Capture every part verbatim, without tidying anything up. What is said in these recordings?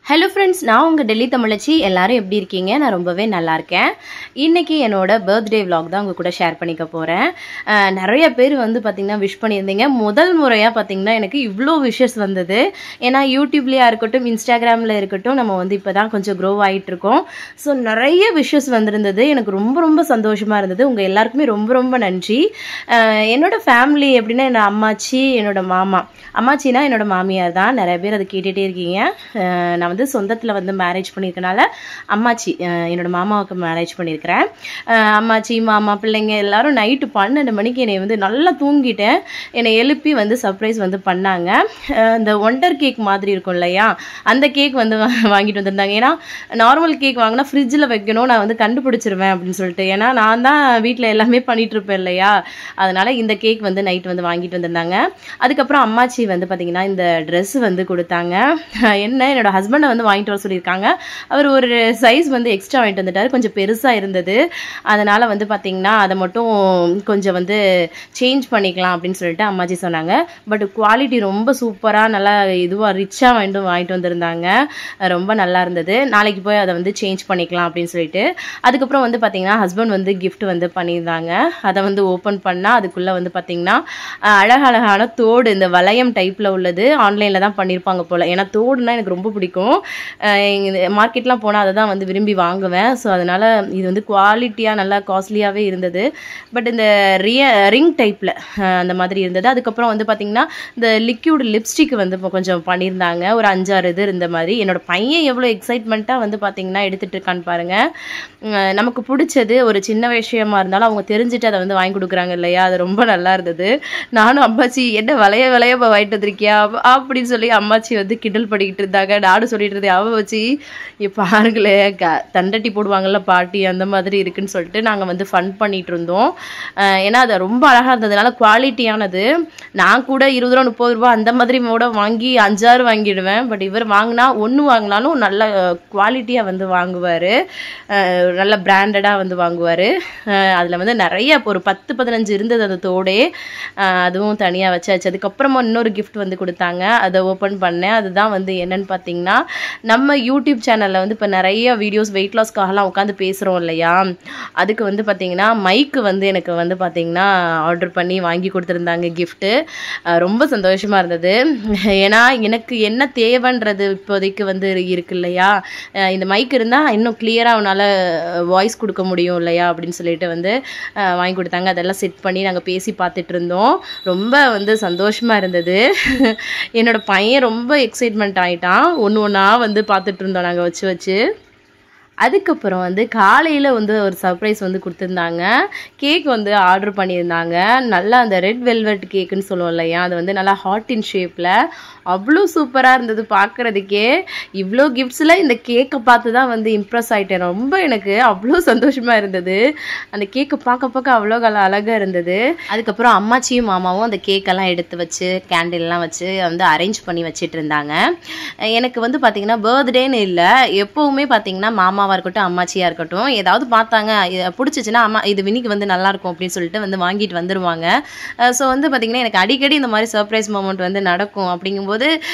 Hello friends, நான் உங்க டெல்லி தமிழச்சி. எல்லாரும் எப்படி இருக்கீங்க? நான் ரொம்பவே நல்லா இருக்கேன். இன்னைக்கு என்னோட பர்த்டே vlog தான் உங்க கூட ஷேர் பண்ணிக்க போறேன். நிறைய பேர் வந்து பாத்தீங்கன்னா விஷ் பண்ணியிருந்தீங்க. முதல் முறையா பாத்தீங்கன்னா எனக்கு இவ்ளோ விஷஸ் வந்தது. ஏனா YouTubeலயா இருக்கட்டும், Instagramல இருக்கட்டும் நம்ம வந்து இப்பதான் கொஞ்சம் grow ஆயிட்டு இருக்கோம். சோ நிறைய விஷஸ் வந்திருந்தது. எனக்கு ரொம்ப ரொம்ப சந்தோஷமா இருந்தது. உங்க எல்லாருக்குமே ரொம்ப ரொம்ப நன்றி. என்னோட ஃபேமிலி எப்படின்னா என்னோட அம்மாச்சி, என்னோட மாமா. அம்மாச்சினா என்னோட மாமியார் தான். நிறைய பேர் அதை கேட்டுட்டே இருக்கீங்க. நான் வந்து சொந்தத்துல வந்து மேரேஜ் பண்ணிருக்கனால அம்மாச்சி என்னோட மாமாவுக்கு மேரேஜ் பண்ணிருக்கேன். அம்மாச்சி மாமா பிள்ளைங்க எல்லாரும் நைட் பன்னெண்டு மணிக்கு என்னை வந்து நல்லா தூங்கிட்டேன். என்னை எழுப்பி வந்து சர்ப்ரைஸ் வந்து பண்ணாங்க. இந்த ஒண்டர் கேக் மாதிரி இருக்கும் இல்லையா, அந்த கேக் வந்து வாங்கிட்டு வந்திருந்தாங்க. ஏன்னா நார்மல் கேக் வாங்கினா ஃப்ரிட்ஜில் வைக்கணும், நான் வந்து கண்டுபிடிச்சிருவேன் அப்படின்னு சொல்லிட்டு. ஏன்னா நான் தான் வீட்டில் எல்லாமே பண்ணிட்டு இருப்பேன் இல்லையா, அதனால இந்த கேக் வந்து நைட் வந்து வாங்கிட்டு வந்திருந்தாங்க. அதுக்கப்புறம் அம்மாச்சி வந்து பார்த்தீங்கன்னா இந்த ட்ரெஸ் வந்து கொடுத்தாங்க. என்ன என்னோட ஹஸ்பண்டை வந்து வாங்கிட்டு வர சொல்லியிருக்காங்க. அவர் ஒரு சைஸ் வந்து எக்ஸ்ட்ரா வாங்கிட்டு வந்துட்டாரு, கொஞ்சம் பெருசாக இருந்தது. அதனால வந்து பார்த்தீங்கன்னா அதை மட்டும் கொஞ்சம் வந்து சேஞ்ச் பண்ணிக்கலாம் அப்படின்னு சொல்லிட்டு அம்மாச்சி சொன்னாங்க. பட் குவாலிட்டி ரொம்ப சூப்பராக நல்லா இதுவாக ரிச்சாக வாங்கிட்டு வாங்கிட்டு வந்திருந்தாங்க. ரொம்ப நல்லா இருந்தது. நாளைக்கு போய் அதை வந்து சேஞ்ச் பண்ணிக்கலாம் அப்படின்னு சொல்லிட்டு. அதுக்கப்புறம் வந்து பார்த்தீங்கன்னா ஹஸ்பண்ட் வந்து கிஃப்ட் வந்து பண்ணியிருந்தாங்க. அதை வந்து ஓப்பன் பண்ணால் அதுக்குள்ளே வந்து பார்த்தீங்கன்னா அழகழகான தோடு, இந்த வளையம் டைப்பில் உள்ளது. ஆன்லைனில் தான் பண்ணியிருப்பாங்க போல். ஏன்னா தோடுனா எனக்கு ரொம்ப பிடிக்கும். மார்க்கெட்லாம் போனால் அதை தான் வந்து விரும்பி வாங்குவேன். ஸோ அதனால் இது வந்து குவாலிட்டியாக நல்லா காஸ்ட்லியாகவே இருந்தது. பட் இந்த ரிய ரிங் டைப்பில் அந்த மாதிரி இருந்தது. அதுக்கப்புறம் வந்து பார்த்திங்கன்னா இந்த லிக்யூட் லிப்ஸ்டிக் வந்து இப்போ கொஞ்சம் பண்ணியிருந்தாங்க. ஒரு அஞ்சாறு இது இருந்த மாதிரி. என்னோட பையன் எவ்வளோ எக்ஸைட்மெண்ட்டாக வந்து பார்த்திங்கன்னா எடுத்துகிட்டு இருக்கான்னு பாருங்கள். நமக்கு பிடிச்சது ஒரு சின்ன விஷயமா இருந்தாலும் அவங்க தெரிஞ்சுட்டு அதை வந்து வாங்கி கொடுக்குறாங்க இல்லையா, அது ரொம்ப நல்லா இருந்தது. நானும் அம்மாச்சி என்ன வளைய வளைய வாங்கிட்டு வந்திருக்கியா அப்படின்னு சொல்லி அம்மாச்சி வந்து கிண்டல் பண்ணிக்கிட்டு இருந்தாங்க. நானும் சொல்லிட்டு இருந்தேன், அவ வச்சு பாருங்களே க தண்டட்டி போடுவாங்கல்ல பாட்டி, அந்த மாதிரி இருக்குன்னு சொல்லிட்டு நாங்கள் வந்து ஃபன் பண்ணிட்டு இருந்தோம். ஏன்னா அது ரொம்ப அழகாக இருந்ததுனால குவாலிட்டியானது. நான் கூட இருபது ரூபா முப்பது ரூபா அந்த மாதிரி மோட வாங்கி அஞ்சாறு வாங்கிடுவேன். பட் இவர் வாங்கினா ஒன்று வாங்கினாலும் நல்ல குவாலிட்டியாக வந்து வாங்குவார், நல்ல பிராண்டடாக வந்து வாங்குவார். அதில் வந்து நிறைய ஒரு பத்து பதினஞ்சு இருந்தது அந்த தோடே. அதுவும் தனியாக வச்சாச்சு. அதுக்கப்புறமா இன்னொரு கிஃப்ட் வந்து கொடுத்தாங்க. அதை ஓப்பன் பண்ணேன். அதுதான் வந்து என்னன்னு பார்த்தீங்கன்னா, நம்ம யூடியூப் சேனலில் வந்து இப்போ நிறைய வீடியோஸ் வெயிட் லாஸ்க்காகலாம் உட்காந்து பேசுகிறோம் இல்லையா, அதுக்கு வந்து பார்த்தீங்கன்னா மைக்கு வந்து எனக்கு வந்து பார்த்தீங்கன்னா ஆர்டர் பண்ணி வாங்கி கொடுத்துருந்தாங்க கிஃப்ட்டு. ரொம்ப சந்தோஷமாக இருந்தது. ஏன்னா எனக்கு என்ன தேவைன்றது இப்போதைக்கு வந்து இருக்கு இல்லையா, இந்த மைக் இருந்தால் இன்னும் கிளியராக அவனால் வாய்ஸ் கொடுக்க முடியும் இல்லையா அப்படின்னு சொல்லிட்டு வந்து வாங்கி கொடுத்தாங்க. அதெல்லாம் செட் பண்ணி நாங்கள் பேசி பார்த்துட்டு இருந்தோம். ரொம்ப வந்து சந்தோஷமாக இருந்தது. என்னோட பையன் ரொம்ப எக்ஸைட்மெண்ட் ஆகிட்டான். ஒன்று ஒன்றா வந்து பார்த்துட்டு இருந்தோம் நாங்கள் வச்சு வச்சு. அதுக்கப்புறம் வந்து காலையில் வந்து ஒரு சர்ப்ரைஸ் வந்து கொடுத்துருந்தாங்க. கேக் வந்து ஆர்டர் பண்ணியிருந்தாங்க. நல்லா அந்த ரெட் வெல்வெட் கேக்குன்னு சொல்லுவோம் இல்லையா, அது வந்து நல்லா ஹார்ட் இன் ஷேப்பில் அவ்வளோ சூப்பராக இருந்தது பார்க்குறதுக்கே. இவ்வளோ கிஃப்ட்ஸில் இந்த கேக்கை பார்த்து தான் வந்து இம்ப்ரெஸ் ஆகிட்டேன். ரொம்ப எனக்கு அவ்வளோ சந்தோஷமாக இருந்தது. அந்த கேக்கை பார்க்க பார்க்க அவ்வளோ அழகாக இருந்தது. அதுக்கப்புறம் அம்மாச்சியும் மாமாவும் அந்த கேக்கெல்லாம் எடுத்து வச்சு கேண்டில்லாம் வச்சு வந்து அரேஞ்ச் பண்ணி வச்சுட்டு இருந்தாங்க. எனக்கு வந்து பார்த்திங்கன்னா பர்த்டேன்னு இல்லை, எப்போவுமே பார்த்திங்கன்னா மாமா இருக்கட்டும் அம்மாச்சியாக இருக்கட்டும் ஏதாவது பார்த்தாங்க பிடிச்சிச்சுன்னா அம்மா இது வினிக்கு வந்து நல்லாயிருக்கும் அப்படின்னு சொல்லிட்டு வந்து வாங்கிட்டு வந்துடுவாங்க. ஸோ வந்து பார்த்திங்கன்னா எனக்கு அடிக்கடி இந்த மாதிரி சர்ப்ரைஸ் மூமெண்ட் வந்து நடக்கும். அப்படிங்கும்போது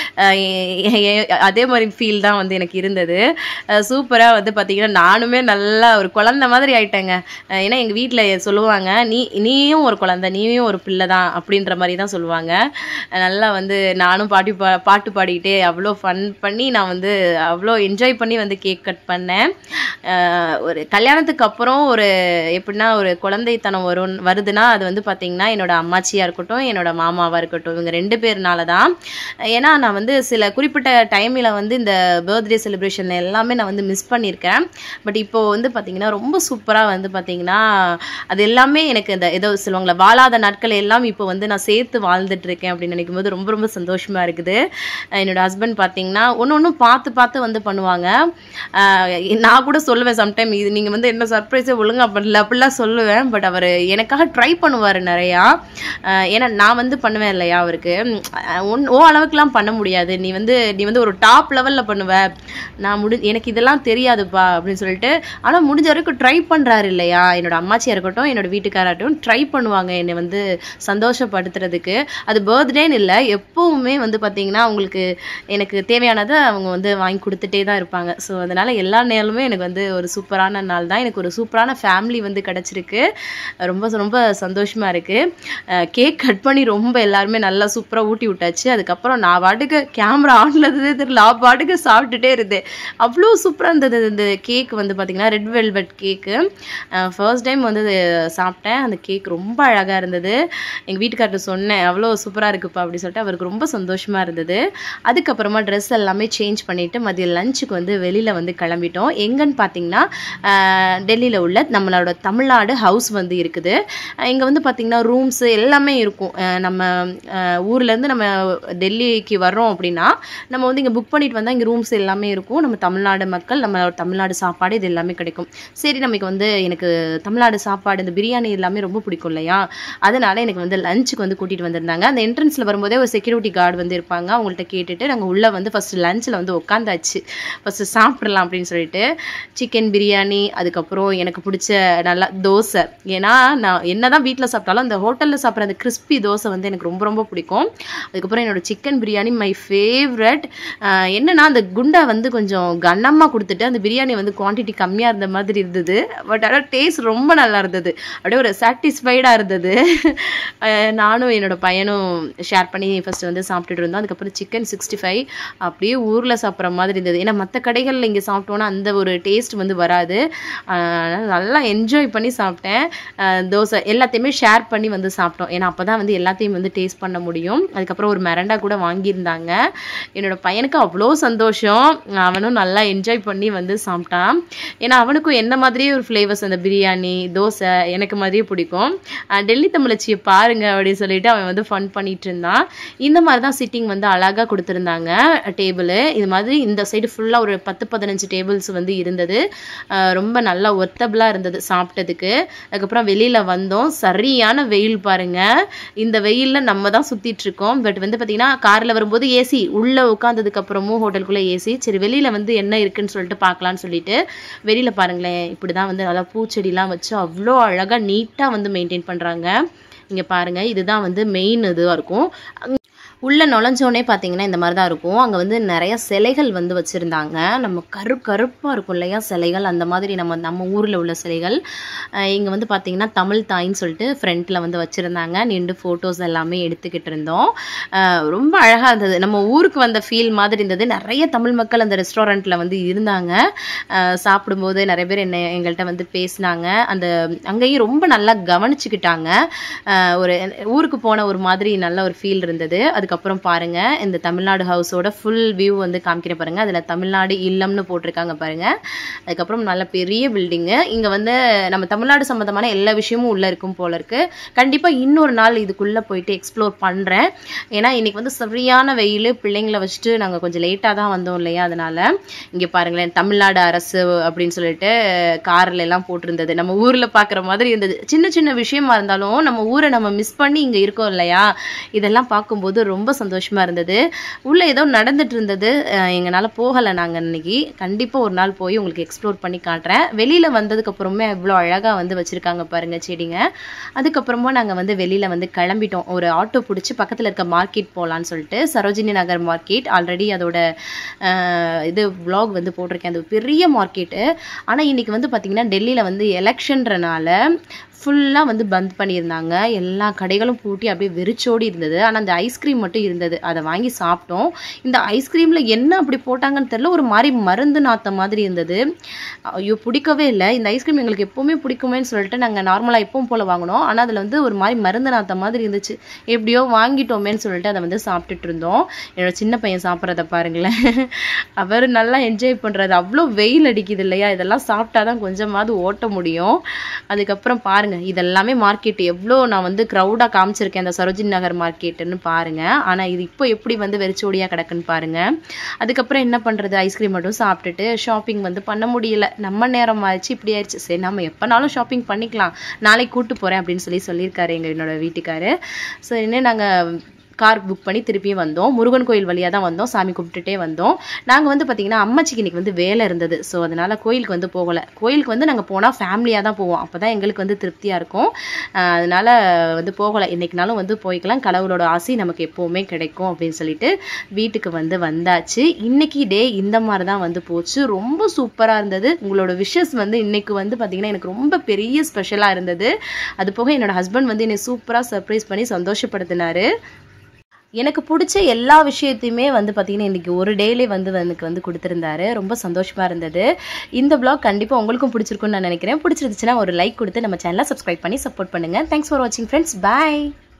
அதே மாதிரி ஃபீல் தான் வந்து எனக்கு இருந்தது. சூப்பராக வந்து பார்த்திங்கன்னா நானுமே நல்லா ஒரு குழந்தை மாதிரி ஆயிட்டேங்க. ஏன்னா எங்கள் வீட்டில் சொல்லுவாங்க, நீ நீயும் ஒரு குழந்தை, நீயும் ஒரு பிள்ளை தான் அப்படின்ற மாதிரி தான் சொல்லுவாங்க. நல்லா வந்து நானும் பாட்டி பா பாட்டு பாடிக்கிட்டே அவ்வளோ ஃபன் பண்ணி நான் வந்து அவ்வளோ என்ஜாய் பண்ணி வந்து கேக் கட் பண்ணேன். ஒரு கல்யாணத்துக்கு அப்புறம் ஒரு எப்படின்னா ஒரு குழந்தைத்தனம் வரும் வருதுன்னா அது வந்து பார்த்திங்கன்னா என்னோட அம்மாச்சியாக இருக்கட்டும் என்னோட மாமாவாக இருக்கட்டும் இவங்க ரெண்டு பேர்னால தான். ஏன்னா நான் வந்து சில குறிப்பிட்ட டைமில் வந்து இந்த பர்த்டே செலிப்ரேஷன் எல்லாமே நான் வந்து மிஸ் பண்ணியிருக்கேன். பட் இப்போது வந்து பார்த்திங்கன்னா ரொம்ப சூப்பராக வந்து பார்த்திங்கன்னா அது எல்லாமே எனக்கு இந்த ஏதோ சொல்லுவாங்களே வாழாத நாட்கள் எல்லாம் இப்போ வந்து நான் சேர்த்து வாழ்ந்துட்டுருக்கேன் அப்படின்னு நினைக்கும் போது ரொம்ப ரொம்ப சந்தோஷமாக இருக்குது. என்னோட ஹஸ்பண்ட் பார்த்திங்கன்னா ஒன்று ஒன்றும் பார்த்து பார்த்து வந்து பண்ணுவாங்க. நான் கூட சொல்லுவேன் சம்டைம், இது நீங்கள் வந்து என்ன சர்ப்ரைஸே ஒழுங்காக பண்ணல அப்படிலாம் சொல்லுவேன். பட் அவர் எனக்காக ட்ரை பண்ணுவார் நிறையா. ஏன்னா நான் வந்து பண்ணுவேன் இல்லையா அவருக்கு ஒன் ஓ அளவுக்குலாம் இதெல்லாம் பண்ண முடியாது, நீ வந்து நீ வந்து ஒரு டாப் லெவலில் பண்ணுவ, நான் முடி எனக்கு இதெல்லாம் தெரியாதுப்பா அப்படின்னு சொல்லிட்டு. ஆனால் முடிஞ்ச வரைக்கும் ட்ரை பண்ணுறாரு இல்லையா, என்னோட அம்மாச்சியாக இருக்கட்டும் என்னோட வீட்டுக்காராகட்டும் ட்ரை பண்ணுவாங்க என்னை வந்து சந்தோஷப்படுத்துறதுக்கு. அது பர்த்டேன்னு இல்லை, எப்போவுமே வந்து பார்த்திங்கன்னா அவங்களுக்கு எனக்கு தேவையானதை அவங்க வந்து வாங்கி கொடுத்துட்டே தான் இருப்பாங்க. ஸோ அதனால் எல்லா நேரமுமே எனக்கு வந்து ஒரு சூப்பரான நாள் தான். எனக்கு ஒரு சூப்பரான ஃபேமிலி வந்து கிடச்சிருக்கு. ரொம்ப ரொம்ப சந்தோஷமாக இருக்குது. கேக் கட் பண்ணி ரொம்ப எல்லாருமே நல்லா சூப்பராக ஊட்டி விட்டாச்சு. அதுக்கப்புறம் நான் பாட்டுக்கு கேமரா ஆன்ல இருந்ததே தெரியல, நான் பாட்டுக்கு சாப்பிட்டுட்டே இருந்தேன். அவ்வளோ சூப்பராக இருந்தது இந்த கேக் வந்து பார்த்திங்கன்னா red velvet cake. First time வந்து சாப்பிட்டேன். அந்த கேக் ரொம்ப அழகாக இருந்தது. எங்கள் வீட்டுக்கார்ட்ட சொன்னேன் அவ்வளோ சூப்பராக இருக்குப்பா அப்படின்னு சொல்லிட்டு. அவருக்கு ரொம்ப சந்தோஷமாக இருந்தது. அதுக்கப்புறமா ட்ரெஸ் எல்லாமே சேஞ்ச் பண்ணிவிட்டு மதியம் லஞ்சுக்கு வந்து வெளியில் வந்து கிளம்பிட்டோம். எங்கன்னு பார்த்தீங்கன்னா டெல்லியில் உள்ள நம்மளோட தமிழ்நாடு ஹவுஸ் வந்து இருக்குது. இங்கே வந்து பார்த்திங்கன்னா ரூம்ஸு எல்லாமே இருக்கும். நம்ம ஊர்லேருந்து நம்ம டெல்லிக்கு வர்றோம் அப்படின்னா நம்ம வந்து இங்கே புக் பண்ணிட்டு வந்தால் இங்கே ரூம்ஸ் எல்லாமே இருக்கும். நம்ம தமிழ்நாடு மக்கள், நம்ம தமிழ்நாடு சாப்பாடு இது எல்லாமே கிடைக்கும். சரி, நமக்கு வந்து எனக்கு தமிழ்நாடு சாப்பாடு இந்த பிரியாணி எல்லாமே ரொம்ப பிடிக்கும் இல்லையா, அதனால் எனக்கு வந்து லஞ்சுக்கு வந்து கூட்டிகிட்டு வந்திருந்தாங்க. அந்த என்ட்ரன்ஸில் வரும்போதே ஒரு செக்யூரிட்டி கார்டு வந்து இருப்பாங்க. அவங்கள்ட்ட கேட்டுட்டு நாங்கள் உள்ளே வந்து ஃபஸ்ட்டு லஞ்சில் வந்து உட்காந்தாச்சு. ஃபஸ்ட்டு சாப்பிட்றலாம் அப்படின்னு சொல்லிட்டு சிக்கன் பிரியாணி, அதுக்கப்புறம் எனக்கு பிடிச்ச நல்லா தோசை. ஏன்னா நான் என்ன தான் வீட்டில் சாப்பிட்டாலும் அந்த ஹோட்டலில் சாப்பிட்ற அந்த கிறிஸ்பி தோசை வந்து எனக்கு ரொம்ப ரொம்ப பிடிக்கும். அதுக்கப்புறம் என்னோடய சிக்கன் பிரியாணி மை ஃபேவரட். என்னென்னா அந்த குண்டா வந்து கொஞ்சம் கனமாக கொடுத்துட்டு அந்த பிரியாணி வந்து குவான்டிட்டி கம்மியாக இருந்த மாதிரி இருந்தது. பட் ஆனால் டேஸ்ட் ரொம்ப நல்லா இருந்தது. அப்படியே ஒரு சாட்டிஸ்ஃபைடாக இருந்தது. நானும் என்னோட பையனும் ஷேர் பண்ணி ஃபஸ்ட்டு வந்து சாப்பிட்டுட்டு இருந்தோம். அதுக்கப்புறம் சிக்கன் சிக்ஸ்டி ஃபைவ் அப்படியே ஊரில் சாப்பிட்ற மாதிரி இருந்தது. ஏன்னா மற்ற கடைகளில் இங்கே சாப்பிட்டோன்னா அந்த ஒரு டேஸ்ட் வந்து வராது. நல்லா என்ஜாய் பண்ணி சாப்பிட்டேன். தோசை எல்லாத்தையுமே ஷேர் பண்ணி வந்து சாப்பிட்டோம். ஏன்னா அப்போ தான் வந்து எல்லாத்தையும் வந்து டேஸ்ட் பண்ண முடியும். அதுக்கப்புறம் ஒரு மிரண்டா கூட வாங்கியிருந்தாங்க. என்னோட பையனுக்கு அவ்வளோ சந்தோஷம். அவனும் நல்லா என்ஜாய் பண்ணி வந்து சாப்பிட்டான். ஏன்னா அவனுக்கும் என்ன மாதிரியே ஒரு ஃப்ளேவர்ஸ் அந்த பிரியாணி தோசை எனக்கு மாதிரியே பிடிக்கும். டெல்லி தமிழச்சியை பாருங்க அப்படின்னு சொல்லிட்டு அவன் வந்து ஃபன் பண்ணிட்டு இருந்தான். இந்த மாதிரி தான் சிட்டிங் வந்து அழகாக கொடுத்துருந்தாங்க டேபிள். இது மாதிரி இந்த சைடு ஃபுல்லாக ஒரு பத்து பதினஞ்சு டேபிள்ஸ் வந்து இருந்தது. ரொம்ப நல்லா ஒர்த்தபிளாக இருந்தது சாப்பிட்டதுக்கு. அதுக்கப்புறம் வெளியில் வந்தோம். சரியான வெயில் பாருங்க. இந்த வெயிலில் நம்ம தான் சுற்றிட்டு இருக்கோம். பட் வந்து பார்த்திங்கன்னா காரில் வரும்போது ஏசி, உள்ளே உட்காந்ததுக்கு அப்புறமும் ஹோட்டலுக்குள்ளே ஏசி. சரி வெளியில் வந்து என்ன இருக்குன்னு சொல்லிட்டு பார்க்கலான்னு சொல்லிட்டு வெளியில் பாருங்களேன், இப்படி தான் வந்து நல்லா பூச்செடிலாம் வச்சு அவ்வளோ அழகாக நீட்டாக வந்து மெயின்டைன் பண்ணுறாங்க. இங்கே பாருங்கள், இதுதான் வந்து மெயின் இதுவாக இருக்கும். உள்ளே நுழைஞ்சோடனே பார்த்தீங்கன்னா இந்த மாதிரி தான் இருக்கும். அங்கே வந்து நிறைய சிலைகள் வந்து வச்சுருந்தாங்க. நம்ம கரு கருப்பாக இருக்கும் இல்லையா சிலைகள், அந்த மாதிரி நம்ம நம்ம ஊரில் உள்ள சிலைகள். இங்கே வந்து பார்த்திங்கன்னா தமிழ் தாயின்னு சொல்லிட்டு ஃப்ரண்ட்டில் வந்து வச்சுருந்தாங்க. நின்று ஃபோட்டோஸ் எல்லாமே எடுத்துக்கிட்டு இருந்தோம். ரொம்ப அழகாக இருந்தது. நம்ம ஊருக்கு வந்த ஃபீல் மாதிரி இருந்தது. நிறைய தமிழ் மக்கள் அந்த ரெஸ்டாரண்ட்டில் வந்து இருந்தாங்க. சாப்பிடும்போது நிறைய பேர் என்ன எங்கள்கிட்ட வந்து பேசினாங்க. அந்த அங்கேயும் ரொம்ப நல்லா கவனிச்சுக்கிட்டாங்க. ஒரு ஊருக்கு போன ஒரு மாதிரி நல்ல ஒரு ஃபீல் இருந்தது. அதுக்கு அப்புறம் பாருங்க, இந்த தமிழ்நாடு ஹவுஸோட ஃபுல் வியூ வந்து காமிக்கிற பாருங்க. அதில் தமிழ்நாடு இல்லம்னு போட்டிருக்காங்க பாருங்க. அதுக்கப்புறம் நல்ல பெரிய பில்டிங்கு. இங்கே வந்து நம்ம தமிழ்நாடு சம்மந்தமான எல்லா விஷயமும் உள்ளே இருக்கும் போல இருக்கு. கண்டிப்பாக இன்னொரு நாள் இதுக்குள்ளே போயிட்டு எக்ஸ்ப்ளோர் பண்ணுறேன். ஏன்னா இன்னைக்கு வந்து சரியான வெயில், பிள்ளைங்களை வச்சுட்டு நாங்கள் கொஞ்சம் லேட்டாக தான் வந்தோம் இல்லையா, அதனால. இங்கே பாருங்களேன், தமிழ்நாடு அரசு அப்படின்னு சொல்லிட்டு காரில் எல்லாம் போட்டிருந்தது. நம்ம ஊரில் பார்க்குற மாதிரி இருந்தது. சின்ன சின்ன விஷயமா இருந்தாலும் நம்ம ஊரை நம்ம மிஸ் பண்ணி இங்கே இருக்கோம் இல்லையா, இதெல்லாம் பார்க்கும்போது ரொம்ப ரொம்ப சந்தோஷமாக இருந்தது. உள்ளே ஏதோ நடந்துட்டு இருந்தது, எங்களால் போகலை நாங்கள் இன்னைக்கு. கண்டிப்பாக ஒரு நாள் போய் உங்களுக்கு எக்ஸ்ப்ளோர் பண்ணி காட்டுறேன். வெளியில் வந்ததுக்கப்புறமே இவ்வளோ அழகாக வந்து வச்சுருக்காங்க பாருங்கள் செடிங்க. அதுக்கப்புறமா நாங்கள் வந்து வெளியில் வந்து கிளம்பிட்டோம். ஒரு ஆட்டோ பிடிச்சி பக்கத்தில் இருக்க மார்க்கெட் போகலான்னு சொல்லிட்டு, சரோஜினி நகர் மார்க்கெட். ஆல்ரெடி அதோட இது விளாக் வந்து போட்டிருக்கேன். அது பெரிய மார்க்கெட்டு. ஆனால் இன்றைக்கி வந்து பார்த்திங்கன்னா டெல்லியில் வந்து எலெக்ஷன்றனால ஃபுல்லாக வந்து பந்த் பண்ணியிருந்தாங்க. எல்லா கடைகளும் பூட்டி அப்படியே வெறிச்சோடி இருந்தது. ஆனால் அந்த ஐஸ்கிரீம் மட்டும் இருந்தது. அதை வாங்கி சாப்பிட்டோம். இந்த ஐஸ்கிரீமில் என்ன அப்படி போட்டாங்கன்னு தெரியல, ஒரு மாதிரி மருந்து நாத்த மாதிரி இருந்தது. ஐயோ, பிடிக்கவே இல்லை. இந்த ஐஸ்கிரீம் எங்களுக்கு எப்போவுமே பிடிக்குமேன்னு சொல்லிட்டு நாங்கள் நார்மலாக எப்பவும் போல் வாங்கினோம். ஆனால் அதில் வந்து ஒரு மாதிரி மருந்து நாத்த மாதிரி இருந்துச்சு. எப்படியோ வாங்கிட்டோமேன்னு சொல்லிட்டு அதை வந்து சாப்பிட்டுட்டு இருந்தோம். என்னோட சின்ன பையன் சாப்பிட்றத பாருங்களேன், அவர் நல்லா என்ஜாய் பண்ணுறது. அவ்வளோ வெயில் அடிக்குது இல்லையா, இதெல்லாம் சாப்பிட்டா தான் கொஞ்சமாவது ஓட்ட முடியும். அதுக்கப்புறம் பாருங்கள், இதெல்லாமே மார்க்கெட் எவ்வளோ நான் வந்து க்ரௌடாக காமிச்சிருக்கேன் அந்த சரோஜினி நகர் மார்க்கெட்டுன்னு பாருங்கள். ஆனால் இது இப்போ எப்படி வந்து வெறிச்சோடியாக கிடக்குன்னு பாருங்கள். அதுக்கப்புறம் என்ன பண்ணுறது, ஐஸ்கிரீம் மட்டும் சாப்பிட்டுட்டு ஷாப்பிங் வந்து பண்ண முடியல. நம்ம நேரம் ஆயிடுச்சு, இப்படி ஆயிடுச்சு. சரி, நம்ம எப்போனாலும் ஷாப்பிங் பண்ணிக்கலாம், நாளைக்கு கூப்பிட்டு போகிறேன் அப்படின்னு சொல்லி சொல்லியிருக்காரு எங்கள் என்னோட வீட்டுக்காரு. ஸோ இன்னும் நாங்கள் கார் புக் பண்ணி திருப்பியும் வந்தோம். முருகன் கோயில் வழியாக தான் வந்தோம், சாமி கும்பிட்டுட்டே வந்தோம். நாங்கள் வந்து பார்த்திங்கன்னா அம்மாச்சிக்கு இன்றைக்கி வந்து வேலை இருந்தது. ஸோ அதனால் கோயிலுக்கு வந்து போகலை. கோயிலுக்கு வந்து நாங்கள் போனால் ஃபேமிலியாக தான் போவோம், அப்போ தான் எங்களுக்கு வந்து திருப்தியாக இருக்கும். அதனால் வந்து போகலை. இன்றைக்கினாலும் வந்து போய்க்கலாம், கடவுளோட ஆசை நமக்கு எப்போவுமே கிடைக்கும் அப்படின்னு சொல்லிட்டு வீட்டுக்கு வந்து வந்தாச்சு. இன்றைக்கி டே இந்த மாதிரி தான் வந்து போச்சு. ரொம்ப சூப்பராக இருந்தது. உங்களோட விஷஸ் வந்து இன்றைக்கி வந்து பார்த்திங்கன்னா எனக்கு ரொம்ப பெரிய ஸ்பெஷலாக இருந்தது. அது போக என்னோடய ஹஸ்பண்ட் வந்து என்னை சூப்பராக சர்ப்ரைஸ் பண்ணி சந்தோஷப்படுத்தினார். எனக்கு பிடிச்ச எல்லா விஷயத்தையுமே வந்து பார்த்திங்கன்னா இன்றைக்கி ஒரு டேலே வந்து எனக்கு வந்து கொடுத்துருந்தாரு. ரொம்ப சந்தோஷமாக இருந்தது. இந்த வ்ளாக் கண்டிப்பாக உங்களுக்கும் பிடிச்சிருக்குன்னு நான் நினைக்கிறேன். பிடிச்சிருந்துச்சுன்னா ஒரு லைக் கொடுத்து நம்ம சேனலை சப்ஸ்கிரைப் பண்ணி சப்போர்ட் பண்ணுங்கள். தேங்க்ஸ் ஃபார் வாட்சிங் ஃப்ரெண்ட்ஸ். பாய்.